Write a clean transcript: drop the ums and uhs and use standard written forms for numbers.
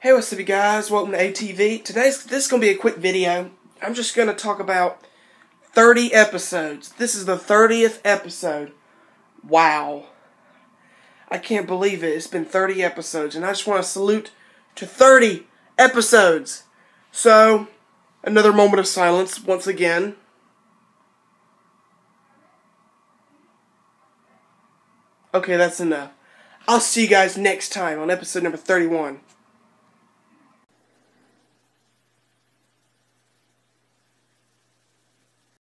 Hey, what's up, you guys? Welcome to ATV. This is going to be a quick video. I'm just going to talk about 30 episodes. This is the 30th episode. Wow. I can't believe it. It's been 30 episodes, and I just want to salute to 30 episodes. So, another moment of silence once again. Okay, that's enough. I'll see you guys next time on episode number 31.